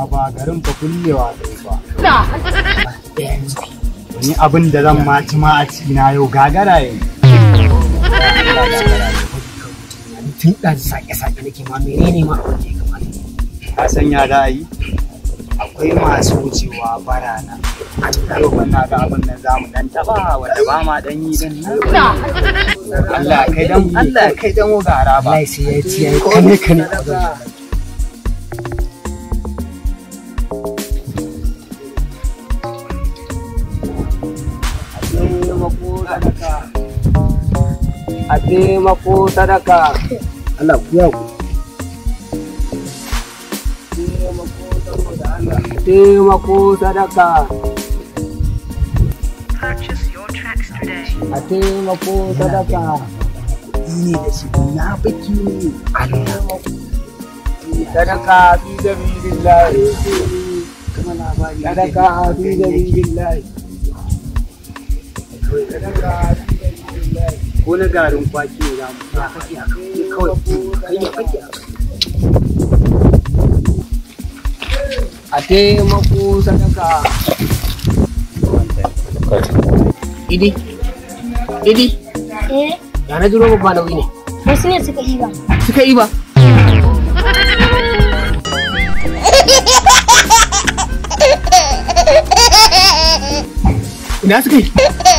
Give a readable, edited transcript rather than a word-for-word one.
ba garin fa kullewa dai ba. Wani abin da zan ma ci ma a cikina yau gagara yayi. Tun ɗan sake-sake nake ma menene ma abin da ya kamata. Ka san ya da yi? Akwai masu wucewa barana. Yau wannan ga abin nan za mu dan taba wanda ba ma dan yi din nan. Allah kai dan gara ba. Allah sai ya ci ya kane a taimako sadaka. Allah ku yaku. Taimako sadaka. Purchase your tracks today. A taimako sadaka. Ni da shi na baki ne. Sadaka fi sabilillah. Sadaka fi sabilillah. Sadaka fi sabilillah. Ko na garin kwaki ne za mu ya kake a kawai kai ne kake a taimako sadaka. Idi ya na jiro ba nauyi ne. Wasu ne suka yi ba. Suka yi ba. Ina suka yi?